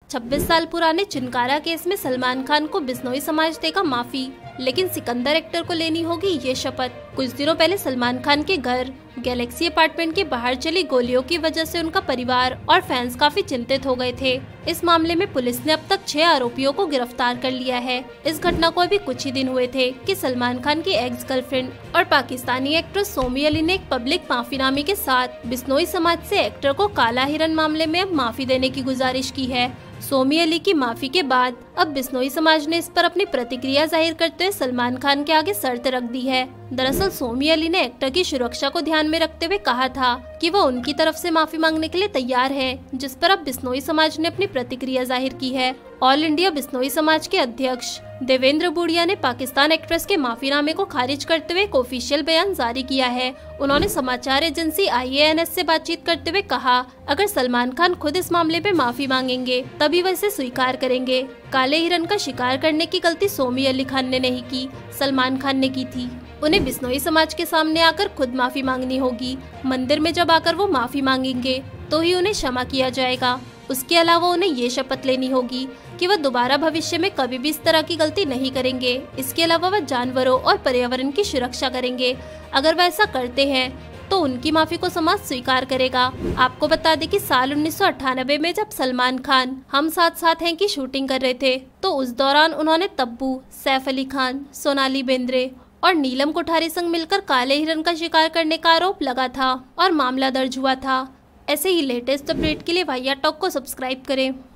26 साल पुराने चिनकारा केस में सलमान खान को बिश्नोई समाज देगा माफी, लेकिन सिकंदर एक्टर को लेनी होगी ये शपथ। कुछ दिनों पहले सलमान खान के घर गैलेक्सी अपार्टमेंट के बाहर चली गोलियों की वजह से उनका परिवार और फैंस काफी चिंतित हो गए थे। इस मामले में पुलिस ने अब तक 6 आरोपियों को गिरफ्तार कर लिया है। इस घटना को अभी कुछ ही दिन हुए थे कि सलमान खान की एक्स गर्लफ्रेंड और पाकिस्तानी एक्ट्रेस सोमी अली ने एक पब्लिक माफीनामे के साथ बिश्नोई समाज से एक्टर को काला हिरन मामले में अब माफी देने की गुजारिश की है। सोमी अली की माफी के बाद अब बिश्नोई समाज ने इस पर अपनी प्रतिक्रिया जाहिर करते हुए सलमान खान के आगे शर्त रख दी है। दरअसल सोमी अली ने एक्टर की सुरक्षा को ध्यान में रखते हुए कहा था कि वो उनकी तरफ से माफी मांगने के लिए तैयार है, जिस पर अब बिश्नोई समाज ने अपनी प्रतिक्रिया जाहिर की है। ऑल इंडिया बिश्नोई समाज के अध्यक्ष देवेंद्र बुड़िया ने पाकिस्तान एक्ट्रेस के माफीनामे को खारिज करते हुए एक ऑफिशियल बयान जारी किया है। उन्होंने समाचार एजेंसी IANS से बातचीत करते हुए कहा, अगर सलमान खान खुद इस मामले पे माफी मांगेंगे तभी वह इसे स्वीकार करेंगे। काले हिरन का शिकार करने की गलती सोमी अली खान ने नहीं की, सलमान खान ने की थी। उन्हें बिश्नोई समाज के सामने आकर खुद माफी मांगनी होगी। मंदिर में जब आकर वो माफी मांगेंगे तो ही उन्हें क्षमा किया जाएगा। उसके अलावा उन्हें ये शपथ लेनी होगी कि वह दोबारा भविष्य में कभी भी इस तरह की गलती नहीं करेंगे। इसके अलावा वह जानवरों और पर्यावरण की सुरक्षा करेंगे। अगर वह ऐसा करते हैं तो उनकी माफी को समाज स्वीकार करेगा। आपको बता दें कि साल 1998 में जब सलमान खान हम साथ साथ हैं की शूटिंग कर रहे थे तो उस दौरान उन्होंने तब्बू, सैफ अली खान, सोनाली बेंद्रे और नीलम कोठारी संग मिलकर काले हिरन का शिकार करने का आरोप लगा था और मामला दर्ज हुआ था। ऐसे ही लेटेस्ट अपडेट के लिए वाहियात टॉक को सब्सक्राइब करें।